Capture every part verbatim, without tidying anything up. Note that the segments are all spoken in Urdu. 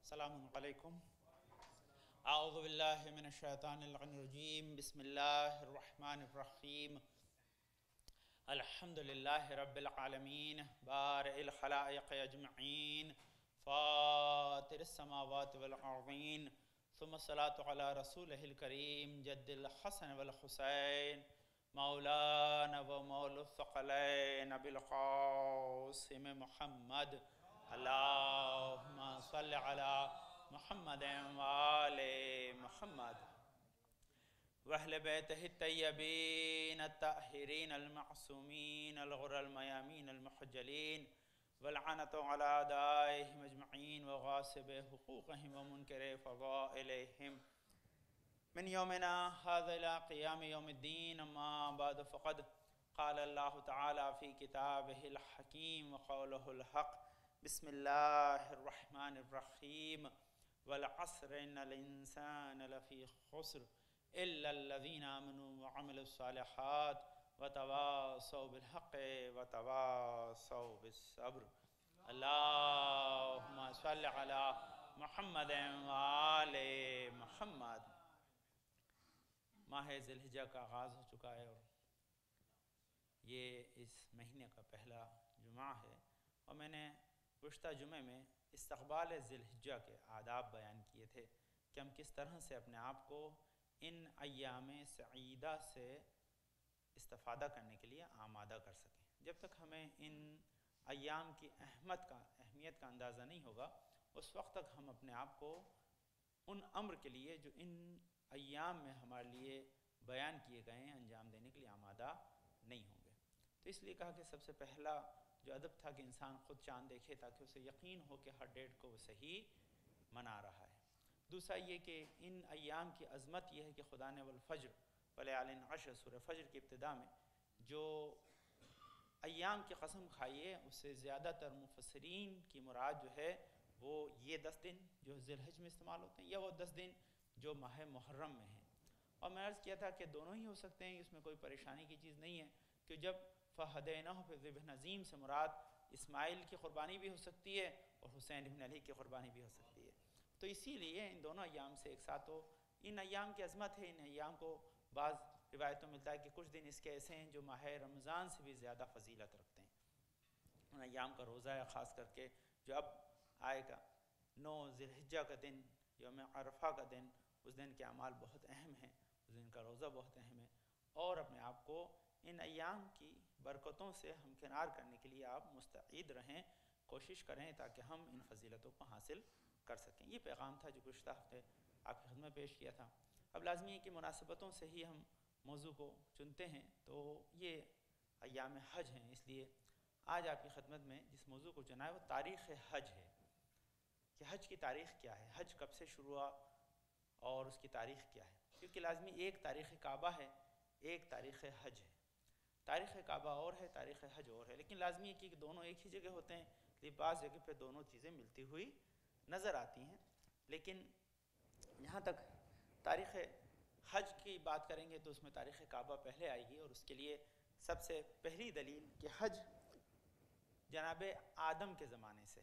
السلام علیکم. اعوذ باللہ من الشیطان الرجیم. بسم اللہ الرحمن الرحیم. الحمد للہ رب العالمین بارئ الخلائق اجمعین فاطر السماوات والارضین ثم الصلاة علی رسولہ الکریم جد الحسن والحسین مولانا و مولا الثقلین بالقاسم محمد. اللہم صل علی محمد وآل محمد وأهل بيته الطيبين الطاهرين المعصومين الغر الميامين المحجلين واللعنة على أعدائهم أجمعين وغاصب حقوقهم ومنكر فضائلهم من يومنا هذا إلى قيام يوم الدين. أما بعد فقد قال الله تعالى في كتابه الحكيم وقوله الحق. بسم الله الرحمن الرحيم. والعصر إن الإنسان لفي خسر إلا الذين آمنوا وعملوا الصالحات وتواصوا بالحق وتواصوا بالصبر. اللهم صل على محمد وآل محمد. ماہ ذی الحجہ کا آغاز ہو چکا ہے اور یہ اس مہینے کا پہلا جمعہ ہے، اور میں نے گزشتہ جمعے میں استقبال ذی الحجہ کے آداب بیان کیے تھے کہ ہم کس طرح سے اپنے آپ کو ان ایام سعیدہ سے استفادہ کرنے کے لیے آمادہ کر سکیں. جب تک ہمیں ان ایام کی اہمیت کا اہمیت کا اندازہ نہیں ہوگا، اس وقت تک ہم اپنے آپ کو ان امر کے لیے جو ان ایام میں ہمارے لیے بیان کیے گئے ہیں انجام دینے کے لیے آمادہ نہیں ہوں گے. تو اس لیے کہا کہ سب سے پہلا جو ادب تھا کہ انسان خود چاند دیکھے تاکہ اسے یقین ہو کہ ہر ڈیٹ کو وہ صحیح منا رہا ہے. دوسرا یہ کہ ان ایام کی عظمت یہ ہے کہ خدا نے والفجر ولیالٍ عشر سورہ فجر کی ابتدا میں جو ایام کی قسم کھائی ہے، اس سے زیادہ تر مفسرین کی مراد جو ہے وہ یہ دس دن جو ذی الحجہ میں استعمال ہوتے ہیں یا وہ دس دن جو ماہ محرم میں ہیں. اور میں عرض کیا تھا کہ دونوں ہی ہو سکتے ہیں، اس میں کوئی پریشانی کی چیز نہیں ہے کہ جب فہدیناہ پہ ذبح عظیم سے مراد اسماعیل کی قربانی بھی ہو سکتی ہے اور حسین ابن علی کی قربانی بھی ہو سکتی ہے. تو اسی لیے ان دونوں ایام سے ایک ساتھ ہو. ان ایام کی عظمت ہے. ان ایام کو بعض روایتوں ملتا ہے کہ کچھ دن اس کے ایسے ہیں جو ماہ رمضان سے بھی زیادہ فضیلت رکھتے ہیں. ان ایام کا روزہ ہے، خاص کر کے جو اب آئے گا نو ذی الحجہ کا دن، یوم عرفہ کا دن، اس دن کے اعمال بہت اہم ہیں، اس دن کا روزہ بہت اہم ہے. اور اپنے آپ کو ان ایام کی برکتوں سے ہمکنار کرنے کے لیے آپ مستعد رہیں، کوشش کریں تاکہ ہم ان فضیلتوں کو حاصل کر سکیں. یہ پیغام تھا جو گزشتہ ہفتے آپ کی خدمت پیش کیا تھا. اب لازمی ہے کہ مناسبتوں سے ہی ہم موضوع کو چنتے ہیں، تو یہ ایام حج ہیں، اس لیے آج آپ کی خدمت میں جس موضوع کو چنا ہے وہ تاریخ حج ہے کہ حج کی تاریخ کیا ہے، حج کب سے شروع ہوا اور اس کی تاریخ کیا ہے. کیونکہ لازمی ایک تاریخ کعبہ ہے، ایک تاریخ حج ہے. تاریخ کعبہ اور ہے، تاریخ حج اور ہے، لیکن لازمی ہے کہ دونوں ایک ہی جگہ ہوتے ہیں، لیکن بعض جگہ پہ دونوں چیزیں ملتی ہوئی نظر آتی ہیں. لیکن یہاں تک تاریخ حج کی بات کریں گے تو اس میں تاریخ کعبہ پہلے آئے گی، اور اس کے لیے سب سے پہلی دلیل کہ حج جناب آدم کے زمانے سے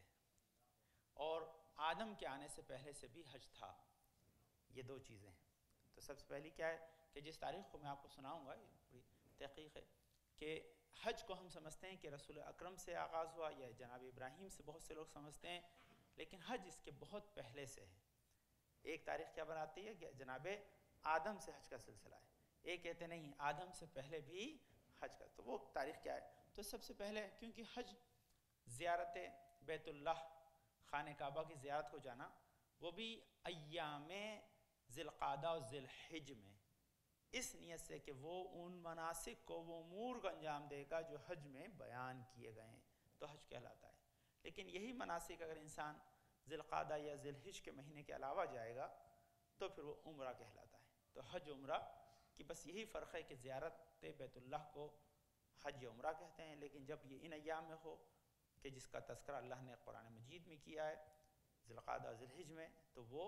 اور آدم کے آنے سے پہلے سے بھی حج تھا. یہ دو چیزیں ہیں. تو سب سے پہلی کیا ہے کہ جس تاریخ کو میں آپ کو سناؤں گا، یہ پوری تحقیق ہے کہ حج کو ہم سمجھتے ہیں کہ رسول اکرم سے آغاز ہوا یا جناب ابراہیم سے بہت سے لوگ سمجھتے ہیں، لیکن حج اس کے بہت پہلے سے ہے. ایک تاریخ کیا بناتی ہے کہ جناب آدم سے حج کا سلسلہ ہے، ایک کہتے نہیں آدم سے پہلے بھی حج کا. تو وہ تاریخ کیا ہے؟ تو سب سے پہلے کیونکہ حج زیارت بیت اللہ، خانہ کعبہ کی زیارت کو جانا، وہ بھی ایام ذی القعدہ و ذی الحجہ میں، اس نیت سے کہ وہ ان مناسک کو، وہ امور کو انجام دے گا جو حج میں بیان کیے گئے ہیں، تو حج کہلاتا ہے. لیکن یہی مناسک اگر انسان ذی القعدہ یا ذی الحجہ کے مہینے کے علاوہ جائے گا تو پھر وہ عمرہ کہلاتا ہے. تو حج عمرہ کی بس یہی فرق ہے کہ زیارت بیت اللہ کو حج یا عمرہ کہتے ہیں، لیکن جب یہ ان ایام میں ہو کہ جس کا تذکرہ اللہ نے قرآن مجید میں کیا ہے ذی القعدہ ذی الحجہ میں، تو وہ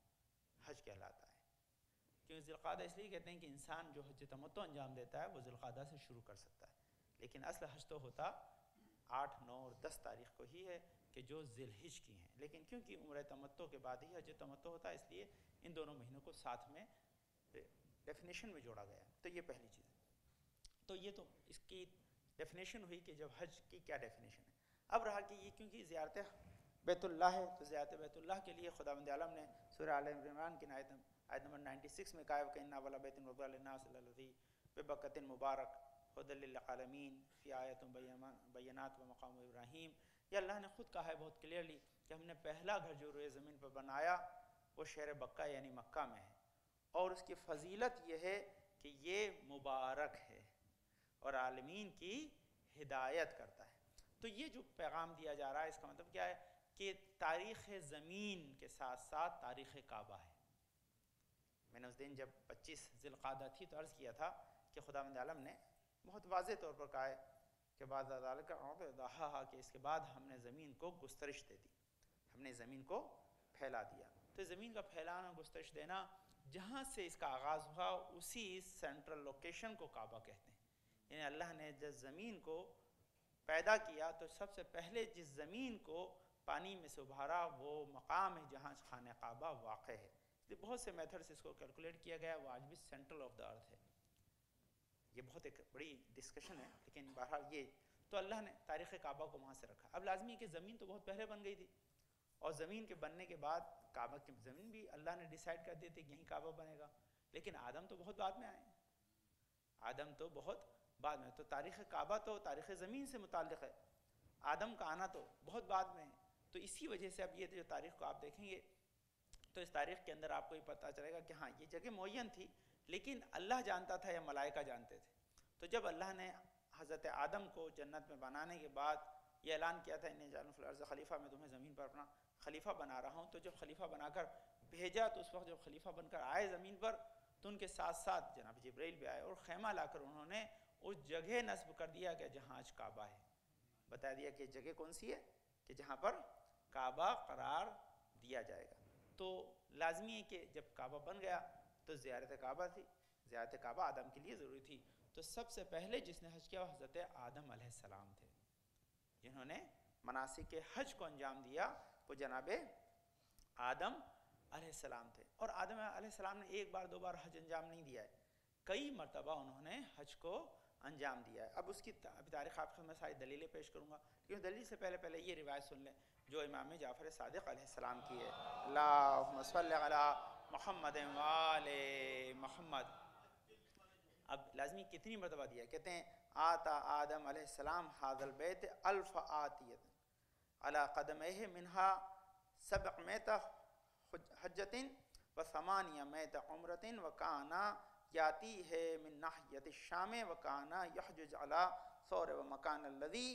حج کہلاتا ہے. کیوں ذی القعدہ اس لیے کہتے ہیں کہ انسان جو حج تمتع انجام دیتا ہے وہ ذی القعدہ سے شروع کر سکتا ہے، لیکن اصل حج تو ہوتا آٹھ نو اور دس تاریخ کو ہی ہے کہ جو ذی الحج کی ہیں، لیکن کیونکہ عمرہ تمتع کے بعد ہی حج تمتع ہوتا ہے، اس لیے ان دونوں مہینوں کو ساتھ میں ڈیفینیشن میں جوڑا گیا ہے۔ تو یہ پہلی چیز ہے۔ تو یہ تو اس کی ڈیفینیشن ہوئی کہ جب حج کی کیا ڈیفینیشن ہے۔ اب رہا کہ یہ کیونکہ زیارت بیت اللہ ہے، تو زیارت بیت اللہ کے لیے خداوند عالم نے سورہ آل عمران کی آیت آیت نمبر چھیانوے میں کہا ہے کہ اِنَّ أَوَّلَ بَيْتٍ وُضِعَ لِلنَّاسِ لَلَّذِي بِبَكَّةٍ مُبَارَكٍ هُدًى لِّلْعَالَمِينَ فِي آیَاتٍ بَيِّنَاتٍ وَمَقَامُ ابراہیم۔ یہ اللہ نے خود کہا ہے بہت کلیئرلی کہ ہم نے پہلا گھر جو روئے زمین پر بنایا وہ شہر بکہ یعنی مکہ میں ہے، اور اس کی فضیلت یہ ہے کہ یہ مبارک ہے اور عالمین کی ہدایت کرتا ہے۔ تو یہ جو پیغام دیا جا رہا ہے اس کا مطلب کیا ہے کہ تاریخ زمین کے ساتھ ساتھ تاریخ کعبہ ہے۔ میں نے اس دن جب پچیس ذی القعدہ تھی تو عرض کیا تھا کہ خداوند عالم نے بہت واضح طور پر کہا ہے کہ بعد ذالک اعطیناھا، کہ اس کے بعد ہم نے زمین کو گسترش دے دی، ہم نے زمین کو پھیلا دیا۔ تو زمین کا پھیلانا گسترش دینا، جہاں سے اس کا آغاز ہوا اسی سینٹرل لوکیشن کو کعبہ کہتے ہیں۔ یعنی اللہ نے جب زمین کو پیدا کیا تو سب سے پہلے جس زمین کو پانی میں سے ابھارا وہ مقام ہے جہاں خانہ کعبہ واقع ہے۔ بہت سے میتھڈ سے اس کو کیلکولیٹ کیا گیا، وہ آج بھی سینٹرل آف دا ارتھ ہے۔ یہ بہت ایک بڑی ڈسکشن ہے، لیکن بہرحال یہ تو اللہ نے تاریخ کعبہ کو وہاں سے رکھا۔ اب لازمی ہے کہ زمین تو بہت پہلے بن گئی تھی، اور زمین کے بننے کے بعد کعبہ کی زمین بھی اللہ نے ڈیسائیڈ کر دی تھی کہ یہیں کعبہ بنے گا، لیکن آدم تو بہت بعد میں آئے، آدم تو بہت بعد میں، تو تاریخ کعبہ تو تاریخ زمین سے متعلق ہے، آدم کا آنا تو بہت بعد میں ہے۔ تو اسی وجہ سے اب یہ جو تاریخ کو آپ دیکھیں گے تو اس تاریخ کے اندر آپ کو یہ پتہ چلے گا کہ ہاں یہ جگہ معین تھی، لیکن اللہ جانتا تھا یا ملائکہ جانتے تھے۔ تو جب اللہ نے حضرت آدم کو جنت میں بنانے کے بعد یہ اعلان کیا تھا انی جاعل فی الارض خلیفہ، میں تمہیں زمین پر اپنا خلیفہ بنا رہا ہوں، تو جب خلیفہ بنا کر بھیجا تو اس وقت جب خلیفہ بن کر آئے زمین پر تو ان کے ساتھ ساتھ جناب جبرائیل بھی آئے، اور خیمہ لا کر انہوں نے اس جگہ نصب کر دیا کہ جہاں آج کعبہ ہے، بتا دیا کہ جگہ کون سی ہے کہ جہاں پر کعبہ قرار دیا جائے گا۔ تو لازمی ہے کہ جب کعبہ بن گیا تو زیارت کعبہ تھی، زیارت کعبہ آدم کے لیے ضروری تھی۔ تو سب سے پہلے جس نے حج کیا وہ حضرت آدم علیہ السلام تھے، جنہوں نے مناسک حج کو انجام دیا، وہ جناب آدم علیہ السلام تھے۔ اور آدم علیہ السلام نے ایک بار دو بار حج انجام نہیں دیا ہے، کئی مرتبہ انہوں نے حج کو انجام دیا ہے۔ اب اس کی تاریخ آپ کو میں ساری دلیلیں پیش کروں گا، کیونکہ دلیل سے پہلے پہلے یہ روایت سن لیں جو امام جعفر صادق علیہ السلام کی ہے، اللہم صلی علی محمد وآل محمد۔ اب لازمی کتنی مرتبہ دیا ہے؟ کہتے ہیں آتا آدم علیہ السلام ھذا البیت الف آتیۃ علی قدمیہ منہا سبعمائۃ حجۃ و ثمانمائۃ عمرۃ وکانا یاتیہ من ناحیۃ الشام وکانا یحجج علی ثور ومکان الذی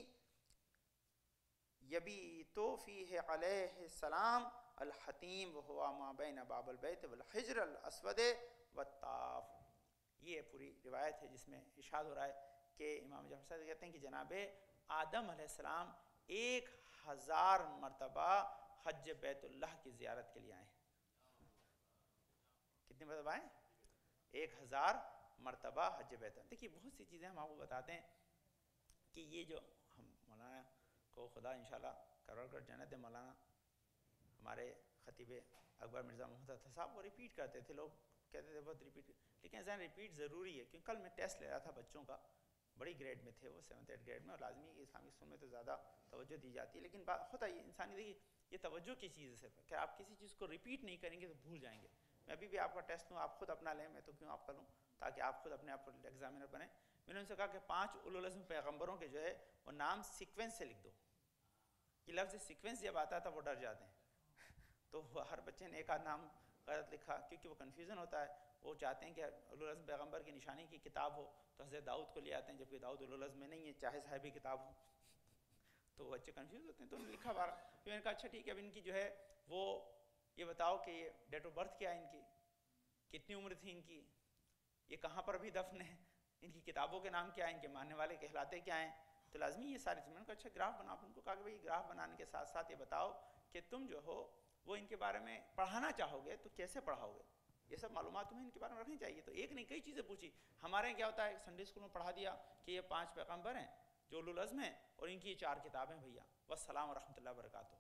یبیت فیہ علیہ السلام الحتیم وہو ما بین باب البیت والحجر الاسود والطاف۔ یہ پوری روایت ہے جس میں ارشاد ہو رہا ہے کہ امام جعفر صادق کہتے ہیں کہ جناب آدم علیہ السلام ایک ہزار مرتبہ حج بیت اللہ کی زیارت کے لیے آئے ہیں۔ کتنی مرتبہ آئے؟ ایک ہزار مرتبہ حج بیت اللہ۔ دیکھیے بہت سی چیزیں ہم آپ کو بتاتے ہیں کہ یہ جو ہم مولانا کو خدا انشاءاللہ کرور کر جنت مولانا ہمارے خطیب اکبر مرزا محمد عطا صاحب وہ ریپیٹ کرتے تھے، لوگ کہتے تھے بہت ریپیٹ، لیکن ایسا ریپیٹ ضروری ہے، کیونکہ کل میں ٹیسٹ لے رہا تھا بچوں کا، بڑی گریڈ میں تھے وہ، سیونتھ ایٹ گریڈ میں، اور لازمی ہے کہ اسلامی سن میں تو زیادہ توجہ دی جاتی ہے، لیکن بات ہوتا ہے انسانی دیکھیے یہ توجہ کی چیز ہے کہ آپ کسی چیز کو ریپیٹ نہیں کریں گے تو بھول جائیں گے۔ میں ابھی بھی آپ کا ٹیسٹ لوں، آپ خود اپنا لیں، میں تو کیوں آپ کا لوں، تاکہ آپ خود اپنے آپ کو ایگزامینر بنیں۔ میں نے ان سے کہا کہ پانچ اولو العزم پیغمبروں کے جو ہے وہ نام سیکوینس سے لکھ دو۔ یہ لفظ سیکوینس جب آتا تھا وہ ڈر جاتے ہیں، تو ہر بچے نے ایک آدھ نام غلط لکھا کیونکہ وہ کنفیوژن ہوتا ہے، وہ چاہتے ہیں کہ اولو العزم پیغمبر کی نشانی کی کتاب ہو تو حضرت داؤد کو لے آتے ہیں، جبکہ داؤد اولو العزم میں نہیں ہے، چاہے صاحبی کتاب ہو، تو وہ بچے کنفیوز ہوتے ہیں۔ تو انہوں نے لکھا بارہ، پھر میں نے کہا اچھا ٹھیک ہے، اب ان کی جو ہے وہ یہ بتاؤ کہ یہ ڈیٹ آف برتھ کیا ہے ان کی، کتنی عمر تھی ان کی، یہ کہاں پر بھی دفن ہے، ان کی کتابوں کے نام کیا ہیں، ان کے ماننے والے کہلاتے کیا ہیں۔ تو لازمی یہ ساری چیزیں، میں نے کہا اچھا گراف بناؤ، ان کو کہا کہ بھائی گراف بنانے کے ساتھ ساتھ یہ بتاؤ کہ تم جو ہو وہ ان کے بارے میں پڑھانا چاہو گے تو کیسے پڑھاؤ گے، یہ سب معلومات تمہیں ان کے بارے میں رکھنی چاہیے۔ تو ایک نہیں کئی چیزیں پوچھی، ہمارے یہاں کیا ہوتا ہے سنڈے اسکول میں پڑھا دیا کہ یہ پانچ پیغمبر ہیں جو اولو العزم ہیں، اور ان کی چار کتابیں بھیا، والسلام ورحمۃ اللہ وبرکاتہ.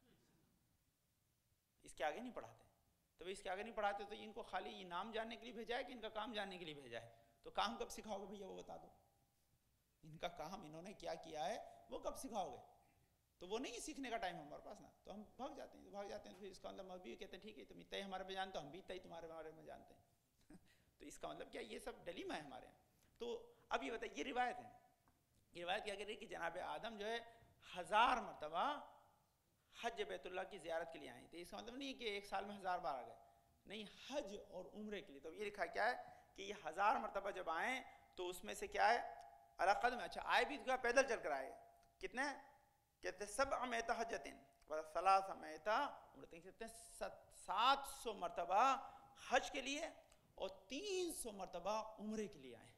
اس کے آگے نہیں پڑھاتے. تو اس کے آگے نہیں پڑھاتے تو ان کو خالی یہ نام جاننے کے لیے بھیجا ہے کہ ان کا کام جاننے کے لیے بھیجا ہے؟ تو کام کب سکھاؤ گے بھیا وہ بتا دو. ان کا کام انہوں نے کیا کیا ہے وہ کب سکھاؤ گے؟ تو وہ نہیں سیکھنے کا ٹائم ہمارے پاس نا، تو ہم بھاگ جاتے ہیں بھاگ جاتے ہیں پھر اس کا مطلب بھی کہتے ہیں ٹھیک ہے تم اتنا ہی ہمارے میں جانتے ہو، ہم بھی اتنا ہی تمہارے بارے میں جانتے ہیں. تو اس کا مطلب کیا یہ سب ڈلیما ہے ہمارے یہاں. تو اب یہ بتائیے، یہ روایت ہے، یہ روایت کیا کہہ رہی ہے کہ جناب آدم جو ہے ہزار مرتبہ حج بیت اللہ کی زیارت کے لیے آئے تھے. اس کا مطلب نہیں کہ ایک سال میں ہزار بار آ گئے، نہیں، حج اور عمرے کے لیے. تو یہ لکھا کیا ہے کہ یہ ہزار مرتبہ جب آئیں تو اس میں سے کیا ہے علاقد میں، اچھا آئے بھی کیا پیدل چل کر آئے، کتنے کہتے سبع مئۃ حجتن و ثلاث مئۃ عمرتن، کہتے ہیں سات سو مرتبہ حج کے لیے اور تین سو مرتبہ عمرے کے لیے آئے.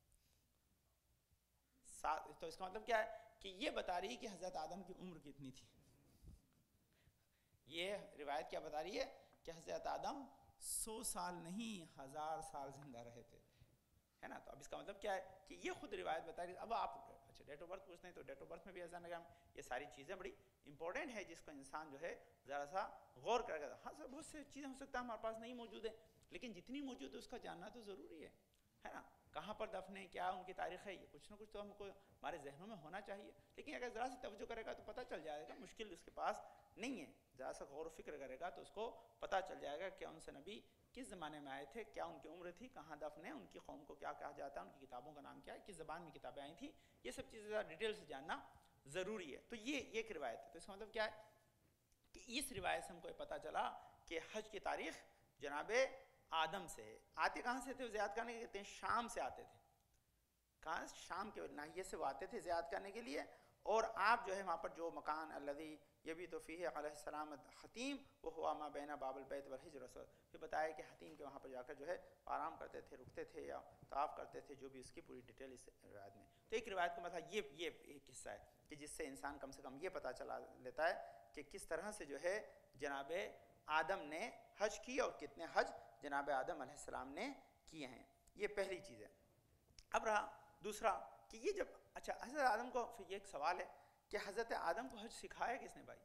تو اس کا مطلب کیا ہے کہ یہ بتا رہی ہے کہ حضرت آدم کی عمر کتنی تھی. یہ روایت کیا بتا رہی ہے کہ حضرت آدم سو سال نہیں ہزار سال زندہ رہے تھے، ہے نا. تو اب اس کا مطلب کیا ہے کہ یہ خود روایت بتا رہی ہے. اب آپ اچھا ڈیٹ آف برتھ پوچھتے ہیں تو ڈیٹ آف برتھ میں بھی ایسا نگام، یہ ساری چیزیں بڑی امپورٹنٹ ہے جس کو انسان جو ہے ذرا سا غور کر کے. ہاں سر بہت سی چیزیں ہو سکتا ہے ہمارے پاس نہیں موجود ہے، لیکن جتنی موجود ہے اس کا جاننا تو ضروری ہے ہے نا. کہاں پر دفن ہے، کیا ان کی تاریخ ہے، یہ کچھ نہ کچھ تو ہم کو ہمارے ذہنوں میں ہونا چاہیے. لیکن اگر ذرا سی توجہ کرے گا تو پتہ چل جائے گا، مشکل اس کے پاس نہیں ہے. ذرا سا غور و فکر کرے گا تو اس کو پتہ چل جائے گا کہ ان سے نبی کس زمانے میں آئے تھے، کیا ان کی عمر تھی، کہاں دفن ہے، ان کی قوم کو کیا کہا جاتا ہے، ان کی کتابوں کا نام کیا ہے، کس زبان میں کتابیں آئی تھیں. یہ سب چیزیں ذرا ڈیٹیل سے جاننا ضروری ہے. تو یہ ایک روایت ہے. تو اس کا مطلب کیا ہے کہ اس روایت سے ہم کو یہ پتہ چلا کہ حج کی تاریخ جناب آدم سے ہے. آتے کہاں سے تھے وہ زیارت کرنے کے؟ کہتے ہیں شام سے آتے تھے. کہاں؟ شام کے ناحیے سے وہ آتے تھے زیارت کرنے کے لیے. اور آپ جو ہے وہاں پر جو مکان الذی یبیت فیہ علیہ السلام حتیم وہو ما بین باب البیت والحجر الاسود، پھر بتایا کہ حتیم کے وہاں پر جا کر جو ہے آرام کرتے تھے، رکتے تھے یا طواف کرتے تھے، جو بھی اس کی پوری ڈیٹیل اس روایت میں. تو ایک روایت کا مطلب یہ یہ ایک قصہ ہے کہ جس سے انسان کم سے کم یہ پتہ چلا لیتا ہے کہ کس طرح سے جو ہے جناب آدم نے حج کیا اور کتنے حج جناب آدم علیہ السلام نے کیے ہیں. یہ پہلی چیز ہے. اب رہا دوسرا کہ یہ جب اچھا حضرت آدم کو، پھر یہ ایک سوال ہے کہ حضرت آدم کو حج سکھایا کس نے بھائی؟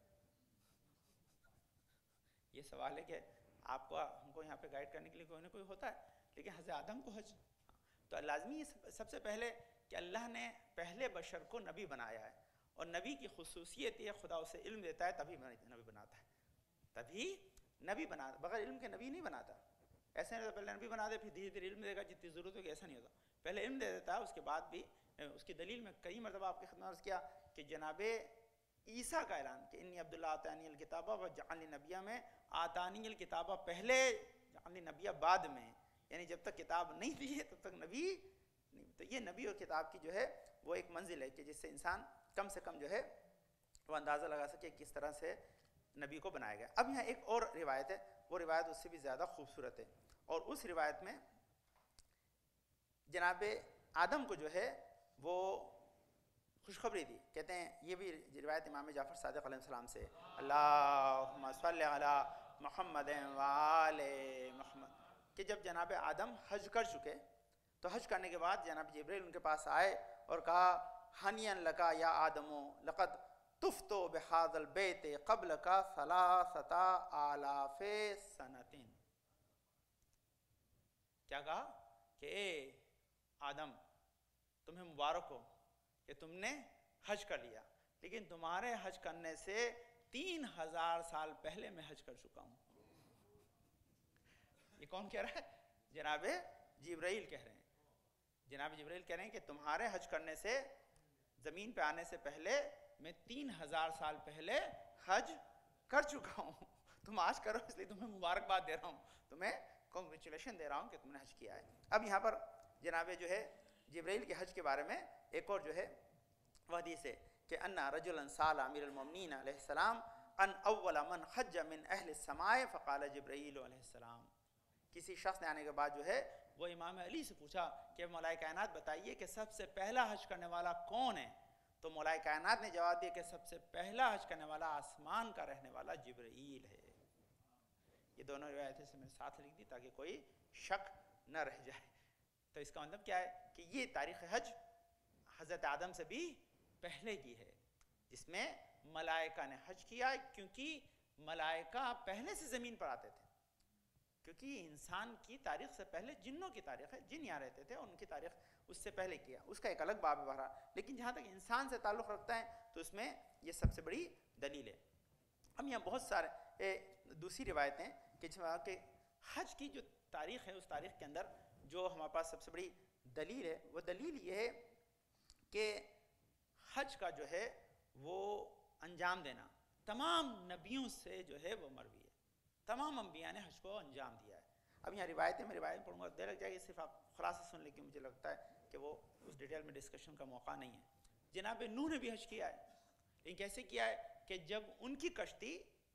یہ سوال ہے کہ آپ کو ہم کو یہاں پہ گائیڈ کرنے کے لیے کوئی نہ کوئی ہوتا ہے، لیکن حضرت آدم کو حج تو لازمی ہے سب سے پہلے کہ اللہ نے پہلے بشر کو نبی بنایا ہے، اور نبی کی خصوصیت یہ خدا اسے علم دیتا ہے تبھی نبی بناتا ہے، تبھی نبی بناتا، بغیر علم کے نبی نہیں بناتا. ایسے نہیں ہوتا پہلے نبی بنا دے پھر دھیرے دھیرے علم دے گا جتنی ضرورت ہوگی، ایسا نہیں ہوتا. پہلے علم دے دیتا ہے، اس کے بعد بھی اس کی دلیل میں کئی مرتبہ آپ کی خدمت عرض کیا کہ جناب عیسیٰ کا اعلان کہ انی عبداللہ آتانی الکتابہ و جعلنی نبیہ میں آتانی الکتابہ پہلے، جعلنی نبیہ بعد میں، یعنی جب تک کتاب نہیں دی ہے تب تک نبی نہیں. تو یہ نبی اور کتاب کی جو ہے وہ ایک منزل ہے کہ جس سے انسان کم سے کم جو ہے وہ اندازہ لگا سکے کس طرح سے نبی کو بنایا گیا. اب یہاں ایک اور روایت ہے، وہ روایت اس سے بھی زیادہ خوبصورت ہے، اور اس روایت میں جناب آدم کو جو ہے وہ خوشخبری دی. کہتے ہیں یہ بھی روایت امام جعفر صادق علیہ السلام سے، اللہم صلی علی محمد وآل محمد، کہ جب جناب آدم حج کر چکے تو حج کرنے کے بعد جناب جبریل ان کے پاس آئے اور کہا ہنیئا لکا یا آدمو لقد طفتو بہذا البیت قبل کا ثلاثۃ آلاف سنتین. کیا کہا کہ اے آدم تمہیں مبارک ہو کہ تم نے حج کر لیا، لیکن تمہارے حج کرنے سے تین ہزار سال پہلے میں حج کر چکا ہوں. یہ کون کہہ رہا ہے؟ جناب جبرائیل کہہ رہے ہیں. جناب جبرائیل کہہ رہے ہیں کہ تمہارے حج کرنے سے، زمین پہ آنے سے پہلے میں تین ہزار سال پہلے حج کر چکا ہوں. تم آج کرو اس لیے تمہیں مبارکباد دے رہا ہوں، تمہیں کنگریچولیشن دے رہا ہوں کہ تم نے حج کیا ہے. اب یہاں پر جناب جو ہے جبرائیل کے حج کے بارے میں ایک اور جو ہے وہ حدیث ہے کہ انا رجلا سال امیر المؤمنین علیہ السلام ان اول من حج من اہل السماء فقال جبرائیل علیہ السلام. کسی شخص نے آنے کے بعد جو ہے وہ امام علی سے پوچھا کہ مولا کائنات بتائیے کہ سب سے پہلا حج کرنے والا کون ہے؟ تو مولا کائنات نے جواب دیا کہ سب سے پہلا حج کرنے والا آسمان کا رہنے والا جبرائیل ہے. یہ دونوں روایتیں سے میں نے ساتھ لکھ دی تاکہ کوئی شک نہ رہ جائے. تو اس کا مطلب کیا ہے کہ یہ تاریخ حج حضرت آدم سے بھی پہلے کی ہے جس میں ملائکہ نے حج کیا، کیونکہ ملائکہ پہلے سے زمین پر آتے تھے، کیونکہ انسان کی تاریخ سے پہلے جنوں کی تاریخ ہے، جن یہاں رہتے تھے، ان کی تاریخ اس سے پہلے کیا، اس کا ایک الگ باب ہے بہرحال، لیکن جہاں تک انسان سے تعلق رکھتا ہے تو اس میں یہ سب سے بڑی دلیل ہے۔ ہم یہاں بہت سارے دوسری روایتیں کہ کہ حج کی جو تاریخ ہے، اس تاریخ کے اندر جو ہمارے پاس سب سے بڑی دلیل ہے، وہ دلیل یہ ہے کہ حج کا جو ہے وہ انجام دینا تمام نبیوں سے جو ہے وہ مروی ہے، تمام انبیاء نے حج کو انجام دیا ہے۔ اب یہاں روایتیں میں روایت پڑھوں گا، دیر لگ جائے گی، صرف آپ خلاصہ سن لیں، کہ مجھے لگتا ہے کہ وہ اس ڈیٹیل میں ڈسکشن کا موقع نہیں ہے۔ جناب نوح نے بھی حج کیا ہے، لیکن کیسے کیا ہے کہ جب ان کی کشتی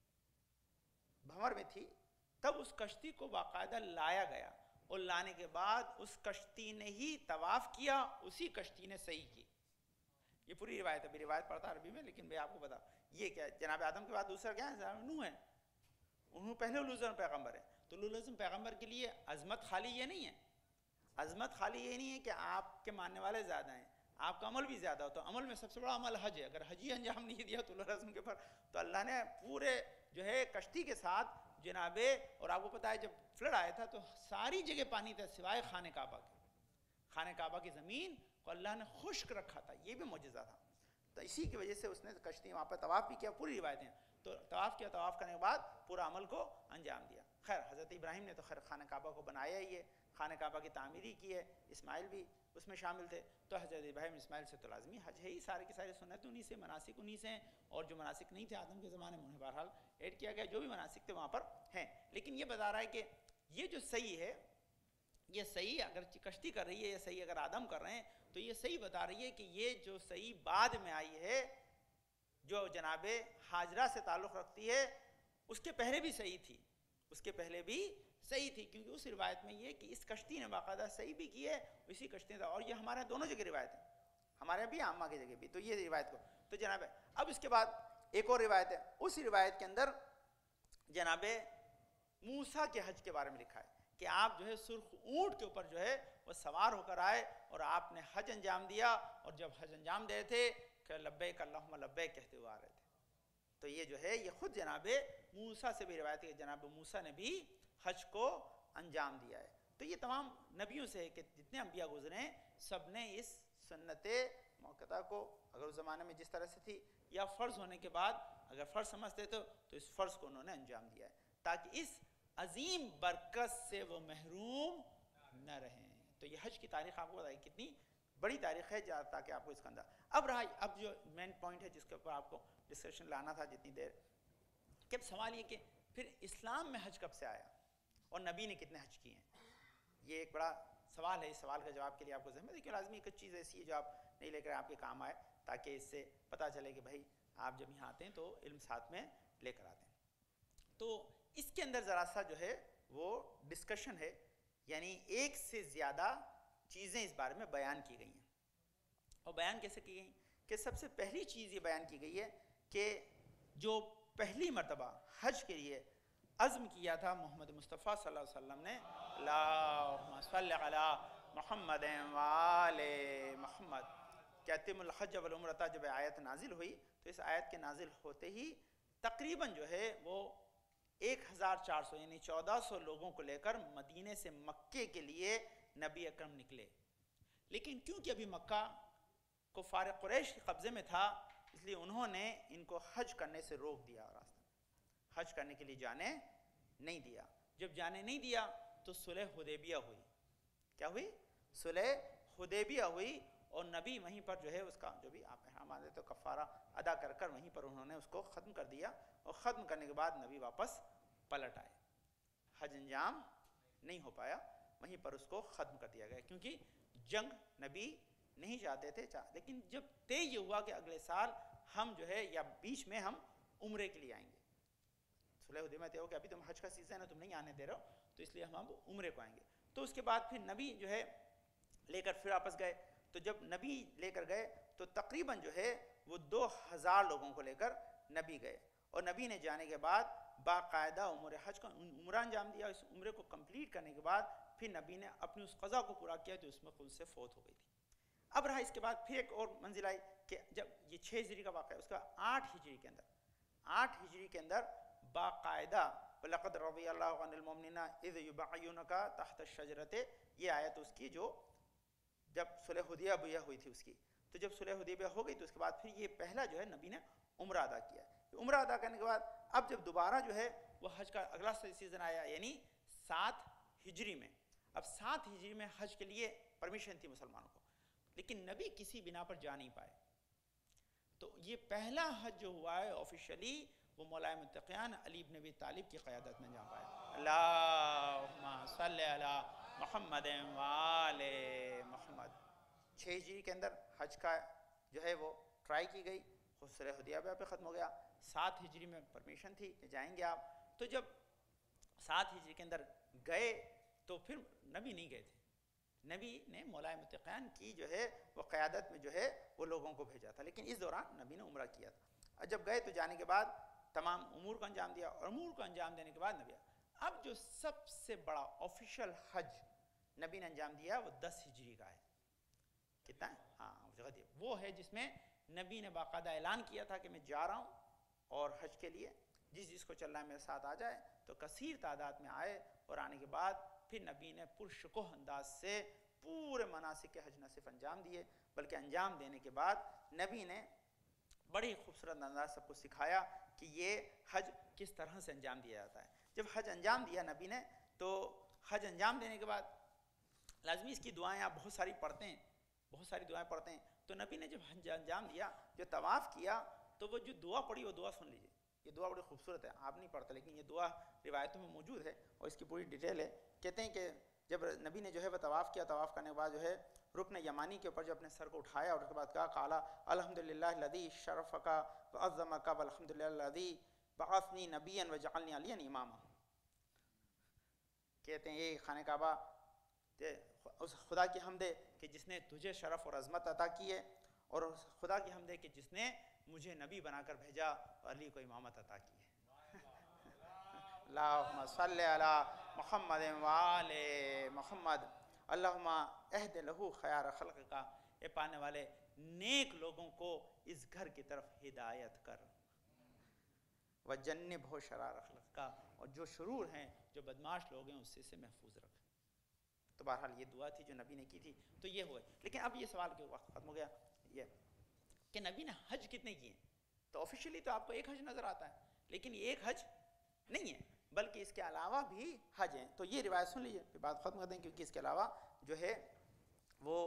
بھنور میں تھی تب اس کشتی کو باقاعدہ لایا گیا، اور لانے کے بعد اس کشتی نے ہی طواف کیا، اسی کشتی نے صحیح کی۔ یہ پوری روایت ہے، بھی روایت پڑھتا عربی میں، لیکن میں آپ کو بتا یہ کیا ہے، جناب آدم کے بعد دوسرا کیا ہے؟ جناب نوح ہے، انہوں پہلے اولو العزم پیغمبر ہے۔ تو اولو العزم پیغمبر کے لیے عظمت خالی یہ نہیں ہے، عظمت خالی یہ نہیں ہے کہ آپ کے ماننے والے زیادہ ہیں، آپ کا عمل بھی زیادہ ہو، تو عمل میں سب سے بڑا عمل حج ہے۔ اگر حج ہی انجام نہیں دیا تو اولو العزم کے پر، تو اللہ نے پورے جو ہے کشتی کے ساتھ جناب، اور آپ کو پتا ہے جب فلڈ آیا تھا تو ساری جگہ پانی تھا سوائے خانہ کعبہ کے، خانہ کعبہ کی زمین کو اللہ نے خشک رکھا تھا، یہ بھی معجزہ تھا۔ تو اسی کی وجہ سے اس نے کشتی وہاں پہ طواف بھی کیا، پوری روایتیں، تو طواف کیا، طواف کرنے کے بعد پورا عمل کو انجام دیا۔ خیر حضرت ابراہیم نے تو خیر خانہ کعبہ کو بنایا ہی ہے، خانہ کعبہ کی تعمیری کی ہے، اسماعیل بھی اس میں شامل تھے، تو حضرت ابراہیم اسماعیل سے تو لازمی حج ہے ہی، سارے کی سارے سنت انہی سے، مناسک انہی سے ہیں، اور جو مناسک نہیں تھے آدم کے زمانے میں انہیں بہرحال ایڈ کیا گیا، جو بھی مناسک تھے وہاں پر ہیں۔ لیکن یہ بتا رہا ہے کہ یہ جو صحیح ہے، یہ صحیح اگر کشتی کر رہی ہے، یہ صحیح اگر آدم کر رہے ہیں، تو یہ صحیح بتا رہی ہے کہ یہ جو صحیح بعد میں آئی ہے، جو جناب حاجرہ سے تعلق رکھتی ہے، اس کے پہلے بھی صحیح تھی، اس کے پہلے بھی صحیح تھی، کیونکہ اس روایت میں یہ کہ اس کشتی نے باقاعدہ صحیح بھی کی ہے، اسی کشتی نے، اور یہ ہمارے دونوں جگہ روایت ہے، ہمارے بھی عامہ کی جگہ بھی، تو یہ روایت کو تو جناب ہے۔ اب اس کے بعد ایک اور روایت ہے، اس روایت کے اندر جناب موسیٰ کے حج کے بارے میں لکھا ہے کہ آپ جو ہے سرخ اونٹ کے اوپر جو ہے وہ سوار ہو کر آئے، اور آپ نے حج انجام دیا، اور جب حج انجام دے تھے کہ لبیک اللہم لبیک کہتے ہوئے آ رہے تھے۔ تو یہ جو ہے یہ خود جناب موسیٰ سے بھی روایت ہے کہ جناب موسیٰ نے بھی حج کو انجام دیا ہے۔ تو یہ تمام نبیوں سے ہے کہ جتنے انبیاء گزرے ہیں سب نے اس سنت موقتہ کو، اگر اس زمانے میں جس طرح سے تھی یا فرض ہونے کے بعد اگر فرض سمجھتے تو تو اس فرض کو انہوں نے انجام دیا ہے، تاکہ اس عظیم برکت سے وہ محروم نہ رہیں۔ تو یہ حج کی تاریخ آپ کو بتائی کتنی بڑی تاریخ ہے، تاکہ آپ کو اس کا اندر اب رہا اب جو مین پوائنٹ ہے جس کے اوپر آپ کو ڈسکشن لانا تھا جتنی دیر، کہ سوال یہ کہ پھر اسلام میں حج کب سے آیا اور نبی نے کتنے حج کیے ہیں؟ یہ ایک بڑا سوال ہے، اس سوال کا جواب کے لیے آپ کو ذہن میں دیکھیں لازمی ایک چیز ایسی ہے جو آپ نہیں لے کر آپ کے کام آئے، تاکہ اس سے پتہ چلے کہ بھائی آپ جب یہاں آتے ہیں تو علم ساتھ میں لے کر آتے ہیں۔ تو اس کے اندر ذرا سا جو ہے وہ ڈسکشن ہے، یعنی ایک سے زیادہ چیزیں اس بارے میں بیان کی گئی ہیں، اور بیان کیسے کی گئی کہ سب سے پہلی چیز یہ بیان کی گئی ہے کہ جو پہلی مرتبہ حج کے لیے عزم کیا تھا محمد مصطفیٰ صلی اللہ علیہ وسلم نے، اللہم صلی علی محمد وآل محمد، کہ اتم الحج والعمرۃ، جب آیت نازل ہوئی تو اس آیت کے نازل ہوتے ہی تقریباً جو ہے وہ ایک ہزار چار سو یعنی چودہ سو لوگوں کو لے کر مدینے سے مکے کے لیے نبی اکرم نکلے، لیکن کیونکہ ابھی مکہ کفار قریش کے قبضے میں تھا، اس لیے انہوں نے ان کو حج کرنے سے روک دیا، راستہ حج کرنے کے لیے جانے نہیں دیا۔ جب جانے نہیں دیا تو صلح حدیبیہ ہوئی، کیا ہوئی؟ صلح حدیبیہ ہوئی، اور نبی وہیں پر جو ہے اس کا جو بھی آپ احرام باندھے تو کفارہ ادا کر کر وہیں پر انہوں نے اس کو ختم کر دیا، اور ختم کرنے کے بعد نبی واپس پلٹ آئے، حج انجام نہیں ہو پایا، وہیں پر اس کو ختم کر دیا گیا، کیونکہ جنگ نبی نہیں چاہتے تھے، لیکن جب طے یہ ہوا کہ اگلے سال ہم جو ہے یا بیچ میں ہم عمرے کے لیے آئیں گے، صلح حدیبیہ میں طے ہو کہ ابھی تم حج کا سیزن ہے تم نہیں آنے دے رہے ہو، تو اس لیے ہم اب عمرے کو آئیں گے۔ تو اس کے بعد پھر نبی جو ہے لے کر پھر واپس گئے، تو جب نبی لے کر گئے تو تقریباً جو ہے وہ دو ہزار لوگوں کو لے کر نبی گئے، اور نبی نے جانے کے بعد باقاعدہ عمرہ حج کا عمرہ انجام دیا۔ اس عمرے کو کمپلیٹ کرنے کے بعد پھر نبی نے اپنی اس قضا کو پورا کیا جو اس میں خود سے فوت ہو گئی تھی۔ اب رہا اس کے بعد پھر ایک اور منزل آئی کہ جب یہ چھ ہجری کا واقعہ ہے، اس کا آٹھ ہجری کے اندر آٹھ ہجری کے اندر باقاعدہ وَلَقَدْ رَضِيَ اللَّهُ عَنِ الْمُؤْمِنِينَ إِذْ يُبَايِعُونَكَ تَحْتَ الشَّجَرَةِ، یہ آیت اس کی جو جب صلح حدیبیہ ہوئی تھی اس کی، تو جب صلح حدیبیہ ہو گئی تو اس کے بعد پھر یہ پہلا جو ہے نبی نے عمرہ ادا کیا ہے۔ عمرہ ادا کرنے کے بعد اب جب دوبارہ جو ہے وہ حج کا اگلا سیزن آیا، یعنی سات ہجری میں، اب سات ہجری میں حج کے لیے پرمیشن تھی مسلمانوں کو، لیکن نبی کسی بنا پر جا نہیں پائے، تو یہ پہلا حج جو ہوا ہے آفیشلی وہ مولا متقیان علی بن ابی طالب کی قیادت میں جا پایا۔ اللہم صلی علی محمد وآل محمد۔ چھ ہجری کے اندر حج کا جو ہے وہ ٹرائی کی گئی، خود صلح حدیبیہ پہ ختم ہو گیا، سات ہجری میں پرمیشن تھی کہ جائیں گے آپ، تو جب سات ہجری کے اندر گئے تو پھر نبی نہیں گئے تھے، نبی نے مولا متقیان کی جو ہے وہ قیادت میں جو ہے وہ لوگوں کو بھیجا تھا، لیکن اس دوران نبی نے عمرہ کیا تھا، اور جب گئے تو جانے کے بعد تمام امور کو انجام دیا، اور امور کو انجام دینے کے بعد نبی اب جو سب سے بڑا آفیشل حج نبی نے انجام دیا وہ دس ہجری کا ہے، کتنا ہے؟ ہاں وہ ہے جس میں نبی نے باقاعدہ اعلان کیا تھا کہ میں جا رہا ہوں اور حج کے لیے جس جس کو چلنا ہے میرے ساتھ آ جائے، تو کثیر تعداد میں آئے، اور آنے کے بعد پھر نبی نے پرشکوہ انداز سے پورے مناسک حج نہ صرف انجام دیے بلکہ انجام دینے کے بعد نبی نے بڑی خوبصورت انداز سب کو سکھایا کہ یہ حج کس طرح سے انجام دیا جاتا ہے۔ جب حج انجام دیا نبی نے تو حج انجام دینے کے بعد لازمی اس کی دعائیں آپ بہت ساری پڑھتے ہیں، بہت ساری دعائیں پڑھتے ہیں، تو نبی نے جب حج انجام دیا، جو طواف کیا، تو وہ جو دعا پڑھی وہ دعا سن لیجئے، یہ دعا بڑی خوبصورت ہے، آپ نہیں پڑھتے لیکن یہ دعا روایتوں میں موجود ہے اور اس کی پوری ڈیٹیل ہے۔ کہتے ہیں کہ جب نبی نے جو ہے وہ طواف کیا، طواف کرنے کے بعد جو ہے رکن یمانی کے اوپر جو اپنے سر کو اٹھایا اور اس کے بعد کہا قالا الحمدللہ الذی شرفک وعظمک والحمدللہ الذی بعثنی نبیا وجعلنی علیہ اماما۔ کہتے ہیں یہ خانہ کعبہ اس خدا کی حمد ہے کہ جس نے تجھے شرف اور عظمت عطا کی ہے، اور خدا کی حمد ہے کہ جس نے مجھے نبی بنا کر بھیجا اور علی کو امامت عطا کی ہے۔ اللہم صلی علی محمد وآل محمد اللہم اہد لہو خیار خلق کا، اے پانے والے نیک لوگوں کو اس گھر کی طرف ہدایت کر، وجنبہ شرار خلق کا، اور جو شرور ہیں جو بدماش لوگ ہیں اس سے سے محفوظ رکھ۔ تو بہرحال یہ دعا تھی جو نبی نے کی تھی، تو یہ ہوئے۔ لیکن اب یہ سوال کے وقت ختم ہو گیا یہ کہ نبی نے حج کتنے کیے ہیں؟ تو آفیشلی تو آپ کو ایک حج نظر آتا ہے، لیکن یہ ایک حج نہیں ہے بلکہ اس کے علاوہ بھی حج ہیں۔ تو یہ روایت سن لیجیے پھر بات ختم کر دیں، کیونکہ اس کے علاوہ جو ہے وہ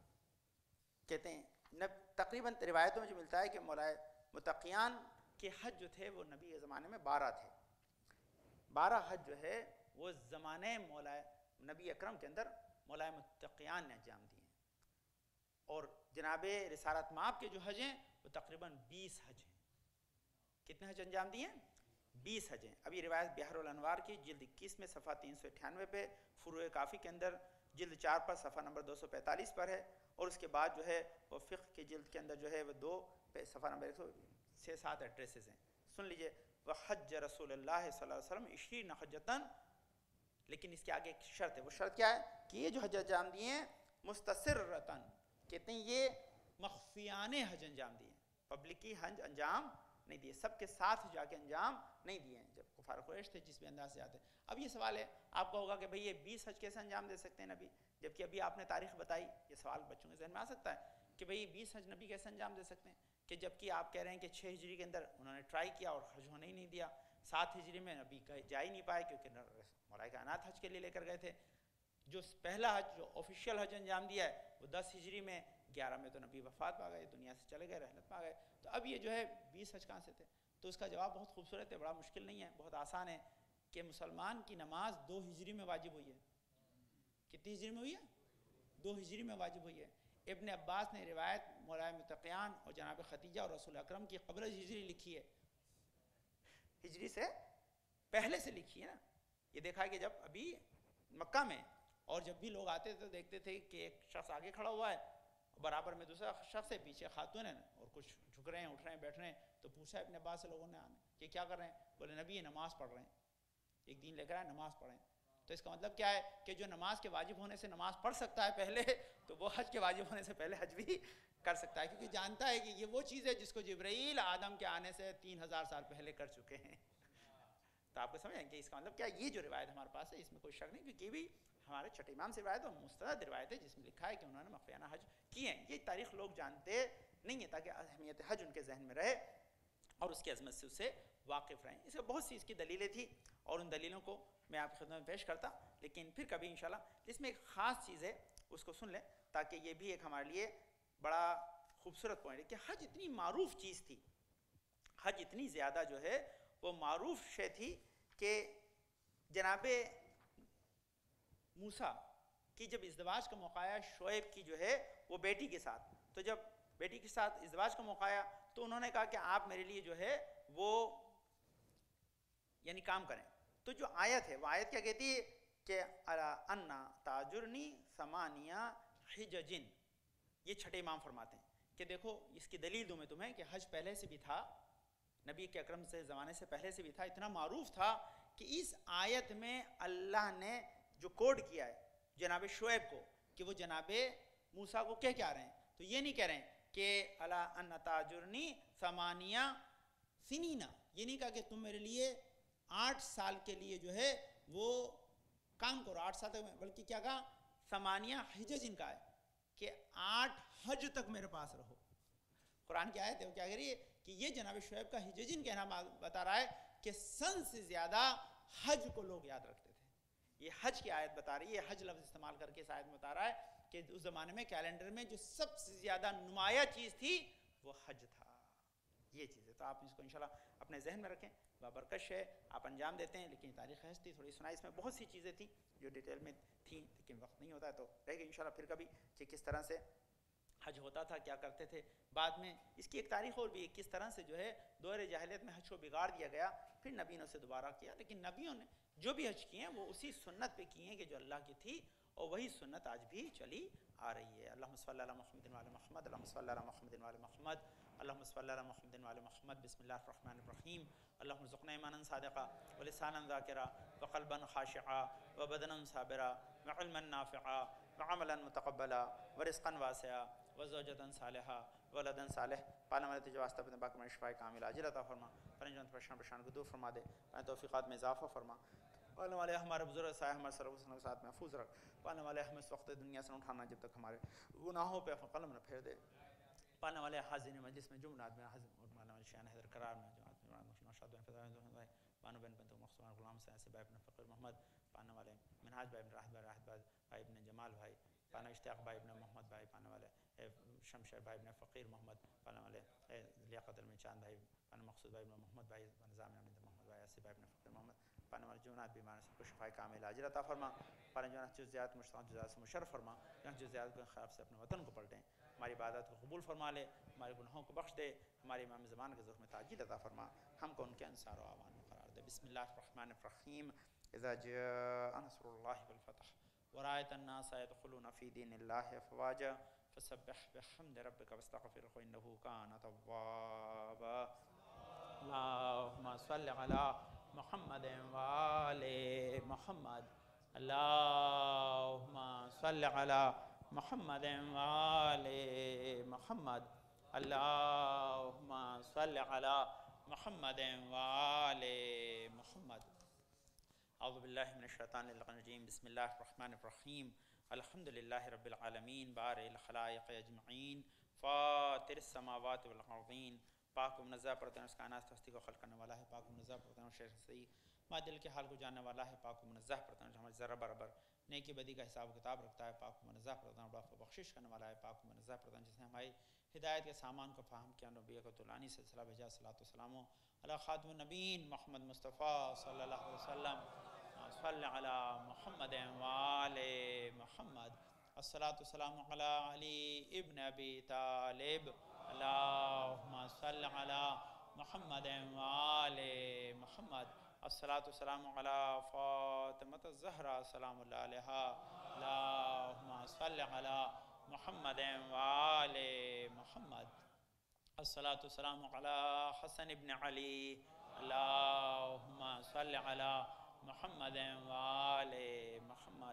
کہتے ہیں تقریباً روایتوں میں جو ملتا ہے کہ مولا متقیان کے حج جو تھے وہ نبی کے زمانے میں بارہ تھے، بارہ حج جو ہے وہ زمانے مولا نبی اکرم کے اندر مولا متقیان نے انجام دیے ہیں، اور جناب رسالت مآب کے جو حج ہیں وہ تقریباً بیس حج ہیں۔ کتنے حج انجام دیے ہیں؟ بیس حج ہیں۔ اب یہ روایت بحر الانوار کی جلد اکیس میں صفحہ تین سو اٹھانوے پہ، فروع کافی کے اندر جلد چار پر صفحہ نمبر دو سو پینتالیس پر ہے، اور اس کے بعد جو ہے وہ فقہ کے جلد کے اندر جو ہے وہ دو پہ صفحہ نمبر ایک سو چھ سات ایڈریسز ہیں، سن لیجئے۔ وحج رسول اللہ صلی اللہ علیہ وسلم عشرین حجتاً، لیکن اس کے آگے ایک شرط ہے، وہ شرط کیا ہے کہ یہ جو حج انجام دیے ہیں مستسرتاً، کہتے ہیں یہ مخفیانہ حج انجام دیے ہیں، پبلکی حج انجام نہیں دیے، سب کے ساتھ جا کے انجام نہیں دیے ہیں، جب کفار قریش تھے جس بھی انداز سے آتے۔ اب یہ سوال ہے آپ کا ہوگا کہ بھئی یہ بیس حج کیسے انجام دے سکتے ہیں نبی، جبکہ ابھی آپ نے تاریخ بتائی، یہ سوال بچوں کے ذہن میں آ سکتا ہے کہ بھئی بیس حج نبی کیسے انجام دے سکتے ہیں، کہ جبکہ آپ کہہ رہے ہیں کہ چھ ہجری کے اندر انہوں نے ٹرائی کیا اور حج ہونے ہی نہیں دیا، سات ہجری میں نبی جا ہی نہیں پائے کیونکہ مولا کائنات حج کے لیے لے کر گئے تھے، جو پہلا حج جو آفیشیل حج انجام دیا ہے وہ دس ہجری میں، گیارہ میں تو نبی وفات پا گئے، دنیا سے چلے گئے، رحلت پا گئے، تو اب یہ جو ہے بیس حج کہاں سے تھے؟ تو اس کا جواب بہت خوبصورت ہے، بڑا مشکل نہیں ہے، بہت آسان ہے، کہ مسلمان کی نماز دو ہجری میں واجب ہوئی ہے۔ کتنی ہجری میں ہوئی ہے؟ دو ہجری میں واجب ہوئی ہے۔ ابن عباس نے روایت مولا متقیان اور جناب خدیجہ اور رسول اکرم کی قبل ہجری لکھی ہے، ہجری سے پہلے سے لکھی ہے نا۔ یہ دیکھا ہے کہ جب ابھی مکہ میں اور جب بھی لوگ آتے تھے تو دیکھتے تھے کہ ایک شخص آگے کھڑا ہوا ہے، برابر میں دوسرا شخص ہے، پیچھے خاتون ہے، اور کچھ جھک رہے ہیں، اٹھ رہے ہیں، بیٹھ رہے ہیں، تو پوچھا ابن عباس سے لوگوں نے آنے کہ کیا کر رہے ہیں؟ بولے نبی یہ نماز پڑھ رہے ہیں، ایک دین لے کر آئے نماز پڑھیں۔ تو اس کا مطلب کیا ہے کہ جو نماز کے واجب ہونے سے نماز پڑھ سکتا ہے پہلے، تو وہ حج کے واجب ہونے سے پہلے حج بھی کر سکتا ہے، کیونکہ جانتا ہے کہ یہ وہ چیز ہے جس کو جبرائیل آدم کے آنے سے تین ہزار سال پہلے کر چکے ہیں۔ تو آپ کو سمجھیں کہ اس کا مطلب کیا، یہ جو روایت ہمارے پاس ہے اس میں کوئی شک نہیں، کیونکہ یہ بھی ہمارے چھٹے امام سے روایت ہے، مستند روایت ہے جس میں لکھا ہے کہ انہوں نے مخفیانہ حج کیے ہیں۔ یہ تاریخ لوگ جانتے نہیں ہیں تاکہ اہمیت حج ان کے ذہن میں رہے اور اس کی عظمت سے اسے واقف رہیں۔ اس کا بہت سی اس کی دلیلیں تھیں اور ان دلیلوں کو میں آپ کی خدمت میں پیش کرتا، لیکن پھر کبھی انشاءاللہ اس میں ایک خاص چیز ہے اس کو سن لیں تاکہ یہ بھی ایک ہمارے لیے بڑا خوبصورت پوائنٹ ہے کہ حج اتنی معروف چیز تھی، حج اتنی زیادہ جو ہے وہ معروف شے تھی کہ جناب موسیٰ کی جب ازدواج کا موقع آیا شعیب کی جو ہے وہ بیٹی کے ساتھ، تو جب بیٹی کے ساتھ ازدواج کا موقع آیا تو انہوں نے کہا کہ آپ میرے لیے جو ہے وہ یعنی کام کریں۔ تو جو آیت ہے وہ آیت کیا کہتی ہے کہ انا تاجرنی ثمانیہ حججن، یہ چھٹے امام فرماتے ہیں کہ دیکھو اس کی دلیل دوں میں تمہیں کہ حج پہلے سے بھی تھا، نبی کے اکرم سے زمانے سے پہلے سے بھی تھا، اتنا معروف تھا کہ اس آیت میں اللہ نے جو کوڈ کیا ہے جناب شعیب کو کہ وہ جناب موسیٰ کو کیا کہہ رہے ہیں، تو یہ نہیں کہہ رہے ہیں کہ الا ان تاجرنی ثمانیہ سنینا، یہ نہیں کہا کہ تم میرے لیے آٹھ سال کے لیے جو ہے وہ کام کرو، آٹھ سال تک، بلکہ کیا کہا ثمانیہ حجج ان کا ہے کہ آٹھ حج تک میرے پاس رہو۔ قرآن کی آیت ہے وہ کیا کہہ رہی ہے کہ یہ جناب شعیب کا حججن کہنا بتا رہا ہے کہ سن سے زیادہ حج کو لوگ یاد رکھتے تھے۔ یہ حج کی آیت بتا رہی ہے، حج لفظ استعمال کر کے اس آیت میں بتا رہا ہے کہ اس زمانے میں کیلنڈر میں جو سب سے زیادہ نمایاں چیز تھی وہ حج تھا، یہ چیز ہے۔ تو آپ اس کو انشاءاللہ اپنے ذہن میں رکھیں، بابرکش ہے، آپ انجام دیتے ہیں، لیکن تاریخ حج تھی تھوڑی سنائی، اس میں بہت سی چیزیں تھیں جو ڈیٹیل میں تھیں لیکن وقت نہیں ہوتا ہے تو رہے گی انشاءاللہ پھر کبھی کہ کس طرح سے حج ہوتا تھا، کیا کرتے تھے۔ بعد میں اس کی ایک تاریخ اور بھی ہے، کس طرح سے جو ہے دور جاہلیت میں حج کو بگاڑ دیا گیا، پھر نبیوں نے اسے دوبارہ کیا، لیکن نبیوں نے جو بھی حج کیے ہیں وہ اسی سنت پہ کیے ہیں کہ جو اللہ کی تھی، اور وہی سنت آج بھی چلی آ رہی ہے۔ اللہم صلی علی محمد وعلی محمد، اللہم صلی علی محمد وعلی محمد، اللہم صلی علی محمد وعلی محمد۔ بسم اللہ الرحمن الرحیم۔ اللہم ارزقنا ایمانا صادقا ولسانا ذاکرا وقلبا خاشعا وبدنا صابرا وعلما نافعا وعملا متقبلا ورزقا واسعا وزوجتا صالحا ولدا صالح۔ پالنے والے تجھے واسطہ اپنے پاک میں شفاء کامل عاجل عطا فرما، پرنجان پریشان پریشان کو دور فرما دے، اپنے توفیقات میں اضافہ فرما۔ پالنے والے ہمارے بزرگ سایہ ہمارے سر کے ساتھ محفوظ رکھ، پالنے والے ہمیں اس وقت دنیا سے اٹھانا جب تک ہمارے گناہوں پہ اپنا قلم نہ پھیر دے، پالنے والے حاضرین مجلس میں جمعہ میں حاضر پالنے والے شان حیدر قرار میں جماعت میں نوشاد بن فضائل بھائی بانو بن بنت مخصوص غلام سے بھائی ابن فقیر محمد، پالنے والے منہاج بھائی ابن راحت بھائی راحت بھائی ابن جمال بھائی، پانا اشتیاق بھائی ابن محمد بھائی، پانے والے شمشیر بھائی ابن فقیر محمد، پانے والے لیاقت علم چاند بھائی، پانا مقصود بھائی ابن محمد بھائی، نظام احمد محمد بھائی، اسی بھائی ابن فقیر محمد، پانے والے جونات بیمار سب کو شفاء کامل عاجل عطا فرما، پانے جونات جزیات مشتاق جزیات سے مشرف فرما، جہاں جزیات کے خلاف سے اپنے وطن کو پلٹیں، ہماری عبادت کو قبول فرما لے، ہمارے گناہوں کو بخش دے، ہمارے امام زمان کے ظہر میں تعجیل عطا فرما، ہم کو ان کے انصار و اعوان میں قرار دے۔ بسم اللہ الرحمن الرحیم۔ اذا جاء نصر اللہ والفتح ورأيت الناس يدخلون في دين الله أفواجا فسبح بحمد ربك واستغفره إنه كان توابا۔ اللهم صل على محمد وآل محمد، اللهم صل على محمد وآل محمد، اللهم صل على محمد وآل محمد۔ اعوذ باللہ من الشیطان الرجیم، بسم اللہ الرحمن الرحیم، الحمد للہ رب العالمین، بارئ الخلائق اجمعین، فاطر السماوات والارضین، پاک و منزہ پرتن اس کائنات ہستی کو خلق کرنے والا ہے، پاک و منزہ پرتن شیخ صحیح ما دل کے حال کو جاننے والا ہے، پاک و منزہ پرتن جو ہمارے ذرہ برابر نیکی بدی کا حساب و کتاب رکھتا ہے، پاک و منزہ پرتن بڑا بخشش کرنے والا ہے، پاک و منزہ پرتن جس نے ہماری ہدایت کے سامان کو فاہم کیا، نبی کو طولانی سلسلہ بھیجا، صلاۃ و سلام علی خاتم النبیین محمد مصطفیٰ صلی اللہ علیہ وسلم، صلی علی محمد وآل محمد، الصلاۃ والسلام علی علی ابن ابی طالب، اللہم صلی علی محمد وآل محمد، الصلاۃ والسلام علی فاطمہ الزہرا سلام اللہ علیہا، اللہم صلی علی محمد وآل محمد، الصلاۃ والسلام علی حسن ابن علی، اللہم صلی علی محمد وآل محمد،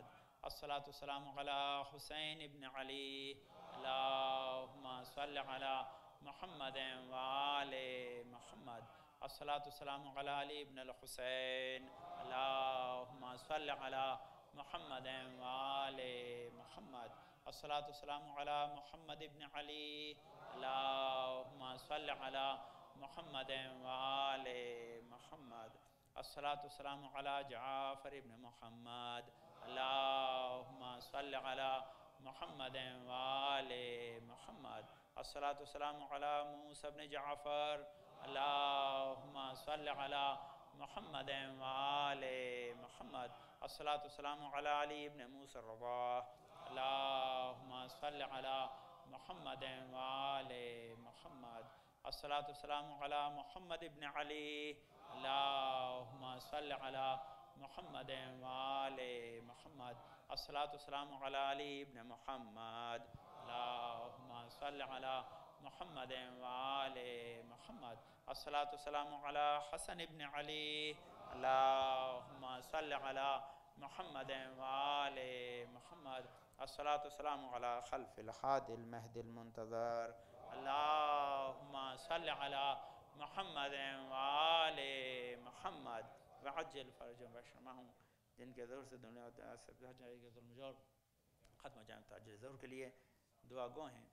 الصلاۃ والسلام علی حسین ابن علی اللہم صل علی محمد وآل محمد الصلاۃ والسلام علی علی ابن الحسین اللہم صل علی محمد وآل محمد الصلاۃ والسلام علی محمد ابن علی اللہم صل علی محمد وآل محمد الصلاۃ والسلام علی جعفر ابن محمد اللہم صل علی محمد وآل محمد الصلاۃ والسلام علی موسیٰ ابن جعفر اللہم صل علی محمد وآل محمد الصلاۃ والسلام علی علی ابن موسیٰ الرضا اللہم صل علی محمد وآل محمد الصلاۃ والسلام علی محمد ابن علی اللہم صل علی محمد وآل محمد الصلاۃ والسلام علی علی ابن محمد اللہم صل علی محمد وآل محمد الصلاۃ والسلام علی حسن ابن علی اللہم صل علی محمد وآل محمد الصلاۃ والسلام علی خلف الحاد المہد المنتظر اللہم صل علی محمد وآل محمد وعجل فرجهم وشرمهم جن کے ضرور سے دنیا سے جائے گا ظلم جور ختم ہو جائیں تاجر ضرور کے لیے دعا گو ہیں.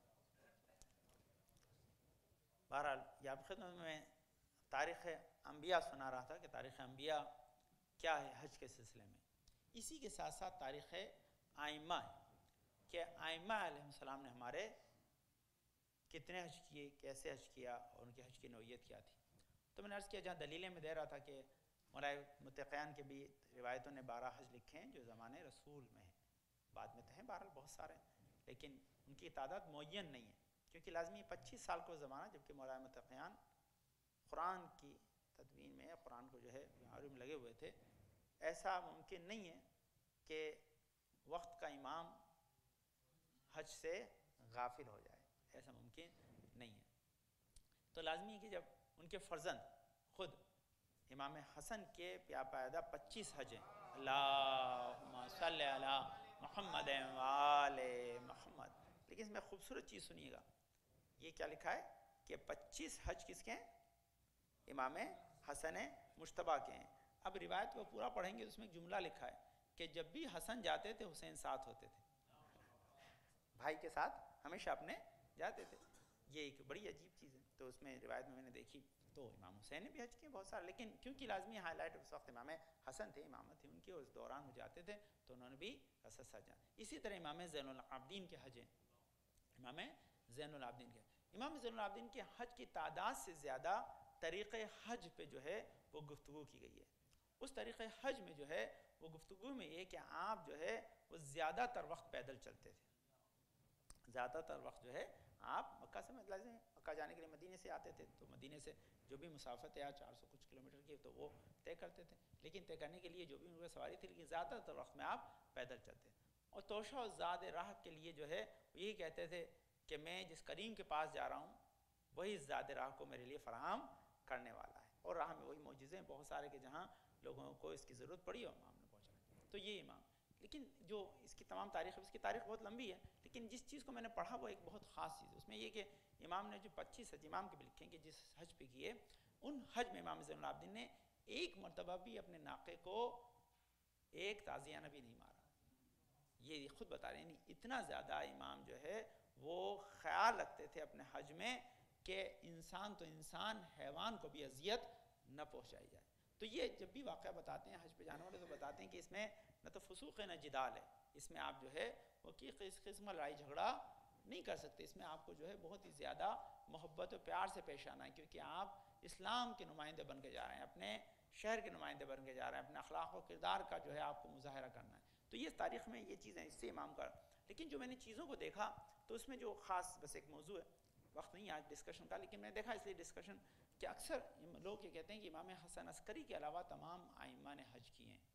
بہرحال یہ آپ خدمت میں تاریخ انبیاء سنا رہا تھا کہ تاریخ انبیاء کیا ہے حج کے سلسلے میں. اسی کے ساتھ ساتھ تاریخ آئمہ ہے کہ آئمہ علیہ السلام نے ہمارے کتنے حج کیے, کیسے حج کیا اور ان کے حج کی نوعیت کیا تھی. تو میں نے عرض کیا جہاں دلیلیں میں دے رہا تھا کہ مولانا متقیان کے بھی روایتوں نے بارہ حج لکھے ہیں جو زمانے رسول میں ہیں, بعد میں تو ہیں بہرحال بہت سارے ہیں, لیکن ان کی تعداد معین نہیں ہے کیونکہ لازمی پچیس سال کو زمانہ جبکہ مولانا متقیان قرآن کی تدوین میں قرآن کو جو ہے عربی میں لگے ہوئے تھے. ایسا ممکن نہیں ہے کہ وقت کا امام حج سے غافل ہو جائے, ایسا ممکن نہیں ہے. تو لازمی ہے کہ جب ان کے فرزند خود امام حسن کے پیا پیدا پچیس حج ہیں, اللہم صلی علی محمد وآل محمد, لیکن اس میں خوبصورت چیز سنیے گا, یہ کیا لکھا ہے کہ پچیس حج کس کے ہیں, امام حسن مجتبیٰ کے ہیں. اب روایت کو پورا پڑھیں گے تو اس میں ایک جملہ لکھا ہے کہ جب بھی حسن جاتے تھے حسین ساتھ ہوتے تھے, بھائی کے ساتھ ہمیشہ اپنے جاتے تھے. یہ ایک بڑی عجیب چیز ہے. تو اس میں روایت میں میں نے دیکھی تو امام حسین نے بھی حج کیے بہت سارے, لیکن کیونکہ لازمی ہائی لائٹ اس وقت امام حسن تھے, امامت تھی ان کی, اور اس دوران وہ جاتے تھے تو انہوں نے بھی رسد سجا. اسی طرح امام زین العابدین کے حج ہیں, امام زین العابدین کے امام زین العابدین کے حج کی تعداد سے زیادہ طریقہ حج پہ جو ہے وہ گفتگو کی گئی ہے. اس طریقہ حج میں جو ہے وہ گفتگو میں یہ کہ آپ جو ہے وہ زیادہ تر وقت پیدل چلتے تھے, زیادہ تر وقت جو ہے آپ مکہ سے لازم مکہ جانے کے لیے مدینے سے آتے تھے تو مدینے سے جو بھی مسافت ہے چار سو کچھ کلومیٹر کی تو وہ طے کرتے تھے, لیکن طے کرنے کے لیے جو بھی ان کی سواری تھی, لیکن زیادہ تر وقت میں آپ پیدل چلتے. اور توشہ و زاد راہ کے لیے جو ہے یہی کہتے تھے کہ میں جس کریم کے پاس جا رہا ہوں وہی زاد راہ کو میرے لیے فراہم کرنے والا ہے, اور راہ میں وہی معجزے بہت سارے کہ جہاں لوگوں کو اس کی ضرورت پڑی اور امام نے پہنچایا. تو یہ امام, لیکن جو اس کی تمام تاریخ ہے اس کی تاریخ بہت لمبی ہے, لیکن جس چیز کو میں نے پڑھا وہ ایک بہت خاص چیز ہے. اس میں یہ کہ امام نے جو پچیس حج امام کے بھی لکھے ہیں کہ جس حج پہ کیے, ان حج میں امام زین العابدین نے ایک مرتبہ بھی اپنے ناقے کو ایک تازیانہ بھی نہیں مارا. یہ خود بتا رہے ہیں, اتنا زیادہ امام جو ہے وہ خیال رکھتے تھے اپنے حج میں کہ انسان تو انسان, حیوان کو بھی اذیت نہ پہنچائی جائے. تو یہ جب بھی واقعہ بتاتے ہیں حج پہ جانے والے تو بتاتے ہیں کہ اس میں نہ تو فسوق ہے نہ جدال ہے, اس میں آپ جو ہے وہ کی اس قسم لڑائی جھگڑا نہیں کر سکتے. اس میں آپ کو جو ہے بہت ہی زیادہ محبت و پیار سے پیش آنا ہے, کیونکہ آپ اسلام کے نمائندے بن کے جا رہے ہیں, اپنے شہر کے نمائندے بن کے جا رہے ہیں, اپنے اخلاق و کردار کا جو ہے آپ کو مظاہرہ کرنا ہے. تو یہ تاریخ میں یہ چیزیں اس سے امام کا. لیکن جو میں نے چیزوں کو دیکھا تو اس میں جو خاص بس ایک موضوع ہے, وقت نہیں آج ڈسکشن کا, لیکن میں نے دیکھا اس لیے ڈسکشن کہ اکثر لوگ یہ کہتے ہیں کہ امام حسن عسکری کے علاوہ تمام ائمہ نے حج کیے ہیں,